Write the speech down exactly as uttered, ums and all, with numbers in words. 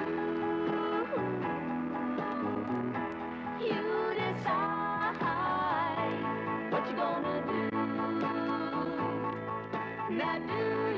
You decide what you're gonna do. Now do